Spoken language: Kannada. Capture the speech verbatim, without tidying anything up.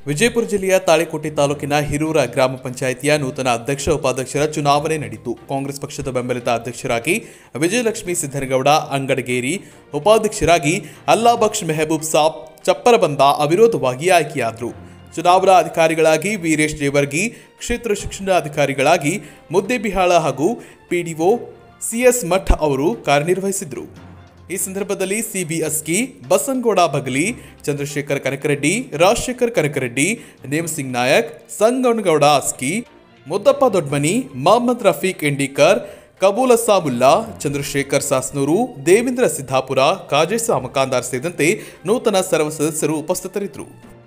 ವಿಜಯಪುರ ಜಿಲ್ಲೆಯ ತಾಳಿಕೋಟೆ ತಾಲೂಕಿನ ಹಿರೂರ ಗ್ರಾಮ ಪಂಚಾಯಿತಿಯ ನೂತನ ಅಧ್ಯಕ್ಷ ಉಪಾಧ್ಯಕ್ಷರ ಚುನಾವಣೆ ನಡೆಯಿತು. ಕಾಂಗ್ರೆಸ್ ಪಕ್ಷದ ಬೆಂಬಲಿತ ಅಧ್ಯಕ್ಷರಾಗಿ ವಿಜಯಲಕ್ಷ್ಮಿ ಸಿದ್ದನಗೌಡ ಅಂಗಡಗೇರಿ, ಉಪಾಧ್ಯಕ್ಷರಾಗಿ ಅಲ್ಲಾಬಕ್ಷ್ ಮೆಹಬೂಬ್ ಸಾಬ್ ಚಪ್ಪರಬಂದ ಅವಿರೋಧವಾಗಿ ಆಯ್ಕೆಯಾದರು. ಚುನಾವಣಾ ಅಧಿಕಾರಿಗಳಾಗಿ ವೀರೇಶ್ ಜೇವರ್ಗಿ, ಕ್ಷೇತ್ರ ಶಿಕ್ಷಣಾಧಿಕಾರಿಗಳಾಗಿ ಮುದ್ದೇಬಿಹಾಳ ಹಾಗೂ ಪಿಡಿಒ ಸಿಎಸ್ ಮಠ್ ಅವರು ಕಾರ್ಯನಿರ್ವಹಿಸಿದರು. ಈ ಸಂದರ್ಭದಲ್ಲಿ ಸಿಬಿ ಅಸ್ಕಿ, ಬಸನಗೌಡ ಬಗಲಿ, ಚಂದ್ರಶೇಖರ್ ಕನಕರೆಡ್ಡಿ, ರಾಜಶೇಖರ್ ಕನಕರೆಡ್ಡಿ, ನೇಮಸಿಂಗ್ ನಾಯಕ್, ಸಂಗನಗೌಡ ಅಸ್ಕಿ, ಮುದ್ದಪ್ಪ ದೊಡ್ಮನಿ, ಮೊಹಮ್ಮದ್ ರಫೀಕ್ ಎಂಡೀಕರ್, ಕಬೂಲ ಸಾಬುಲ್ಲಾ, ಚಂದ್ರಶೇಖರ್ ಸಾಸ್ನೂರು, ದೇವೇಂದ್ರ ಸಿದ್ದಾಪುರ, ಕಾಜೇಸ ಮಕಾಂದಾರ್ ಸೇರಿದಂತೆ ನೂತನ ಸರ್ವ ಸದಸ್ಯರು ಉಪಸ್ಥಿತರಿದ್ದರು.